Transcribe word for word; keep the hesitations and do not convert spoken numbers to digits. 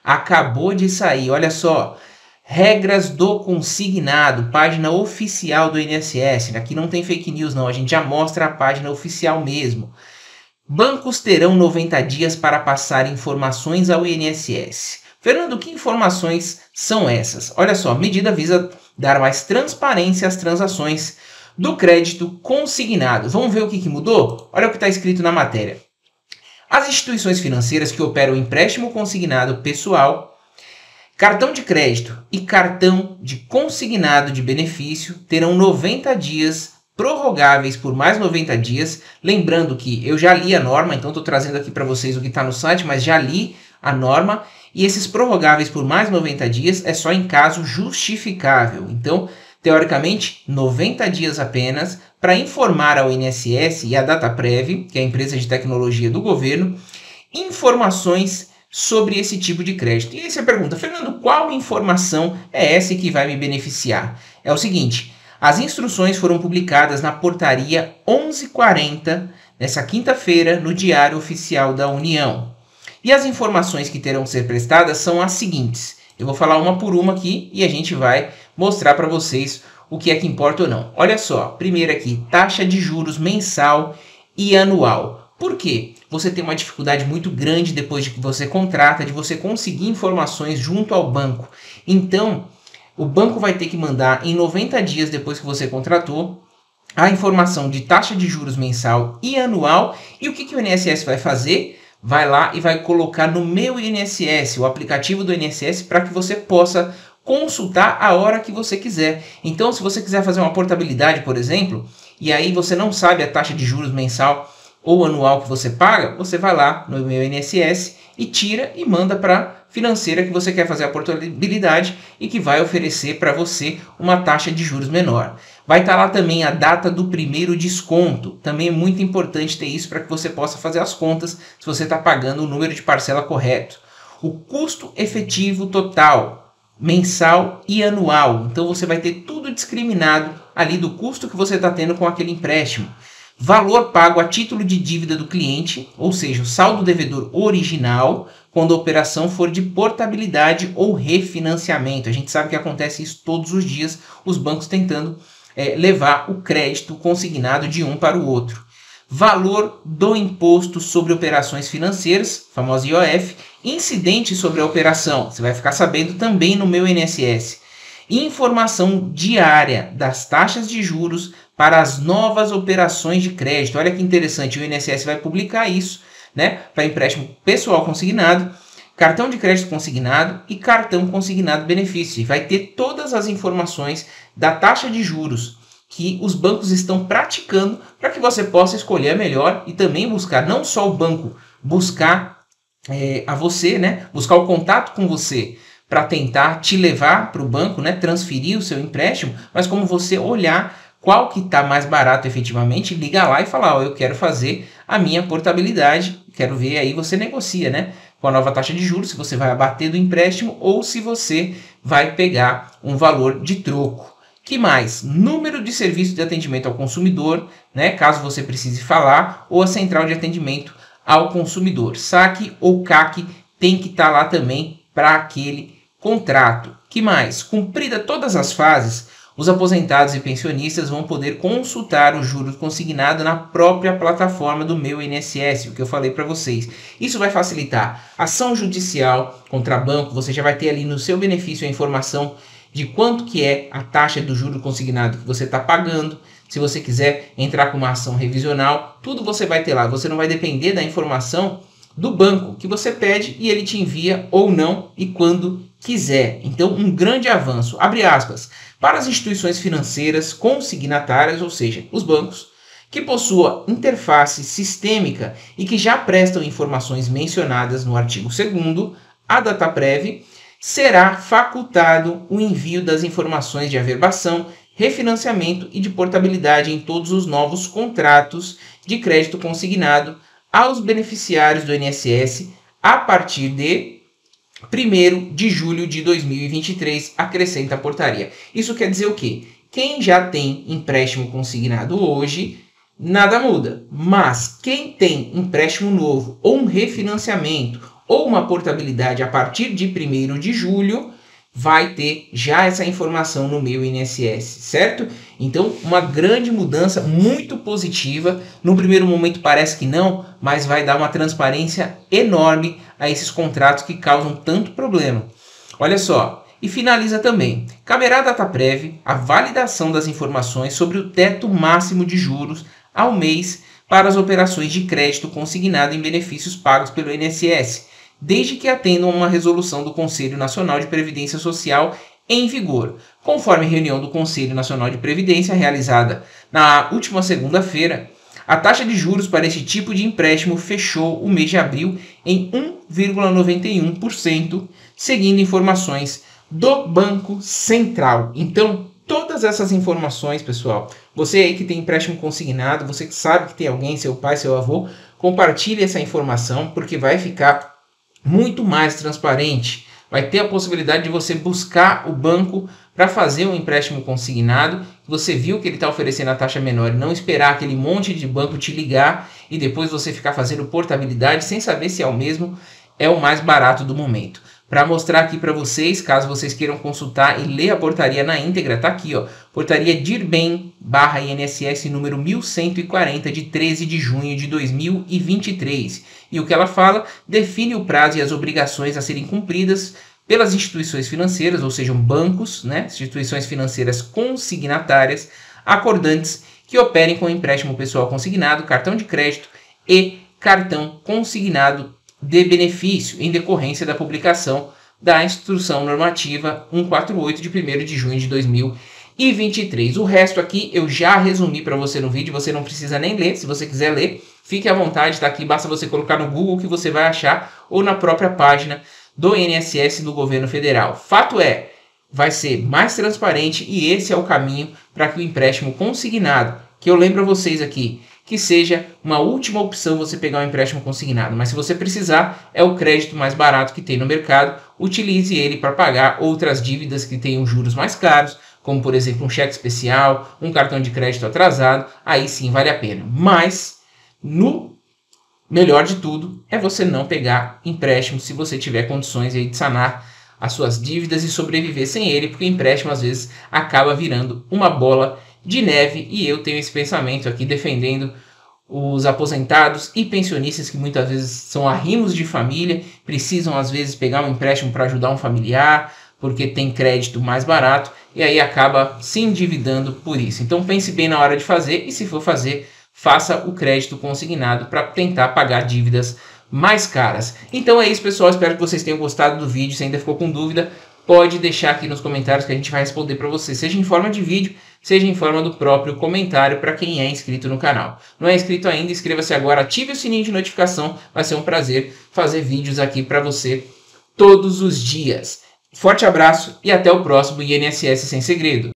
acabou de sair, olha só. Regras do consignado, página oficial do I N S S. Aqui não tem fake news não, a gente já mostra a página oficial mesmo. Bancos terão noventa dias para passar informações ao I N S S. Fernando, que informações são essas? Olha só, a medida visa dar mais transparência às transações do crédito consignado. Vamos ver o que, que mudou? Olha o que está escrito na matéria. As instituições financeiras que operam empréstimo consignado pessoal, cartão de crédito e cartão de consignado de benefício terão noventa dias prorrogáveis por mais noventa dias. Lembrando que eu já li a norma, então estou trazendo aqui para vocês o que está no site, mas já li a norma. E esses prorrogáveis por mais noventa dias é só em caso justificável. Então, teoricamente, noventa dias apenas para informar ao I N S S e à Dataprev, que é a empresa de tecnologia do governo, informações sobre esse tipo de crédito. E aí você pergunta, Fernando, qual informação é essa que vai me beneficiar? É o seguinte, as instruções foram publicadas na portaria onze quarenta, nessa quinta-feira, no Diário Oficial da União. E as informações que terão que ser prestadas são as seguintes. Eu vou falar uma por uma aqui e a gente vai mostrar para vocês o que é que importa ou não. Olha só, primeiro aqui, taxa de juros mensal e anual. Por quê? Você tem uma dificuldade muito grande depois de que você contrata, de você conseguir informações junto ao banco. Então, o banco vai ter que mandar em noventa dias depois que você contratou a informação de taxa de juros mensal e anual. E o que, que o I N S S vai fazer? Vai lá e vai colocar no Meu I N S S, o aplicativo do I N S S, para que você possa consultar a hora que você quiser. Então, se você quiser fazer uma portabilidade, por exemplo, e aí você não sabe a taxa de juros mensal ou anual que você paga, você vai lá no Meu I N S S e tira e manda para a financeira que você quer fazer a portabilidade e que vai oferecer para você uma taxa de juros menor. Vai estar lá também a data do primeiro desconto. Também é muito importante ter isso para que você possa fazer as contas se você está pagando o número de parcela correto. O custo efetivo total, mensal e anual. Então você vai ter tudo discriminado ali do custo que você está tendo com aquele empréstimo. Valor pago a título de dívida do cliente, ou seja, o saldo devedor original, quando a operação for de portabilidade ou refinanciamento. A gente sabe que acontece isso todos os dias, os bancos tentando é, levar o crédito consignado de um para o outro. Valor do imposto sobre operações financeiras, famoso I O F, incidente sobre a operação. Você vai ficar sabendo também no Meu I N S S. Informação diária das taxas de juros para as novas operações de crédito. Olha que interessante, o I N S S vai publicar isso, né, para empréstimo pessoal consignado, cartão de crédito consignado e cartão consignado benefício. E vai ter todas as informações da taxa de juros que os bancos estão praticando para que você possa escolher a melhor e também buscar, não só o banco, buscar é, a você, né, buscar o contato com você, para tentar te levar para o banco, né, transferir o seu empréstimo, mas como você olhar qual que está mais barato efetivamente, liga lá e fala, ó, eu quero fazer a minha portabilidade, quero ver, aí você negocia, né, com a nova taxa de juros, se você vai abater do empréstimo ou se você vai pegar um valor de troco. Que mais? Número de serviço de atendimento ao consumidor, né, caso você precise falar, ou a central de atendimento ao consumidor. Saque ou C A C tem que estar lá também para aquele contrato. Que mais? Cumprida todas as fases, os aposentados e pensionistas vão poder consultar o juros consignado na própria plataforma do Meu I N S S, o que eu falei para vocês. Isso vai facilitar ação judicial contra banco, você já vai ter ali no seu benefício a informação de quanto que é a taxa do juro consignado que você está pagando. Se você quiser entrar com uma ação revisional, tudo você vai ter lá. Você não vai depender da informação do banco que você pede e ele te envia ou não e quando quiser. Então, um grande avanço, abre aspas, para as instituições financeiras consignatárias, ou seja, os bancos, que possuam interface sistêmica e que já prestam informações mencionadas no artigo segundo, a Dataprev, será facultado o envio das informações de averbação, refinanciamento e de portabilidade em todos os novos contratos de crédito consignado aos beneficiários do I N S S a partir de primeiro de julho de dois mil e vinte e três, acrescenta a portaria. Isso quer dizer o quê? Quem já tem empréstimo consignado hoje, nada muda. Mas quem tem empréstimo novo, ou um refinanciamento, ou uma portabilidade a partir de primeiro de julho, vai ter já essa informação no meu I N S S, certo? Então, uma grande mudança muito positiva. No primeiro momento parece que não, mas vai dar uma transparência enorme a esses contratos que causam tanto problema. Olha só, e finaliza também. Caberá à Dataprev a validação das informações sobre o teto máximo de juros ao mês para as operações de crédito consignado em benefícios pagos pelo I N S S, desde que atendam a uma resolução do Conselho Nacional de Previdência Social em vigor, conforme reunião do Conselho Nacional de Previdência realizada na última segunda-feira. A taxa de juros para esse tipo de empréstimo fechou o mês de abril em um vírgula noventa e um por cento, seguindo informações do Banco Central. Então, todas essas informações, pessoal, você aí que tem empréstimo consignado, você que sabe que tem alguém, seu pai, seu avô, compartilhe essa informação, porque vai ficar muito mais transparente. Vai ter a possibilidade de você buscar o banco para fazer um empréstimo consignado. Você viu que ele está oferecendo a taxa menor e não esperar aquele monte de banco te ligar e depois você ficar fazendo portabilidade sem saber se é o mesmo, é o mais barato do momento. Para mostrar aqui para vocês, caso vocês queiram consultar e ler a portaria na íntegra, tá aqui, ó, portaria DIRBEM barra I N S S número mil cento e quarenta de treze de junho de dois mil e vinte e três. E o que ela fala? Define o prazo e as obrigações a serem cumpridas pelas instituições financeiras, ou sejam, bancos, né, instituições financeiras consignatárias, acordantes que operem com empréstimo pessoal consignado, cartão de crédito e cartão consignado de benefício, em decorrência da publicação da Instrução Normativa cento e quarenta e oito de primeiro de junho de dois mil e vinte e três. O resto aqui eu já resumi para você no vídeo, você não precisa nem ler. Se você quiser ler, fique à vontade, está aqui, basta você colocar no Google que você vai achar, ou na própria página do I N S S do governo federal. Fato é, vai ser mais transparente e esse é o caminho para que o empréstimo consignado, que eu lembro a vocês aqui, que seja uma última opção você pegar um empréstimo consignado. Mas se você precisar, é o crédito mais barato que tem no mercado. Utilize ele para pagar outras dívidas que tenham juros mais caros, como por exemplo um cheque especial, um cartão de crédito atrasado. Aí sim vale a pena. Mas, no melhor de tudo, é você não pegar empréstimo se você tiver condições aí de sanar as suas dívidas e sobreviver sem ele, porque o empréstimo às vezes acaba virando uma bola de neve, e eu tenho esse pensamento aqui defendendo os aposentados e pensionistas que muitas vezes são arrimos de família, precisam às vezes pegar um empréstimo para ajudar um familiar, porque tem crédito mais barato, e aí acaba se endividando por isso. Então pense bem na hora de fazer, e se for fazer, faça o crédito consignado para tentar pagar dívidas mais caras. Então é isso, pessoal, espero que vocês tenham gostado do vídeo. Se ainda ficou com dúvida, pode deixar aqui nos comentários que a gente vai responder para você, seja em forma de vídeo, seja em forma do próprio comentário para quem é inscrito no canal. Não é inscrito ainda? Inscreva-se agora, ative o sininho de notificação, vai ser um prazer fazer vídeos aqui para você todos os dias. Forte abraço e até o próximo I N S S Sem Segredo.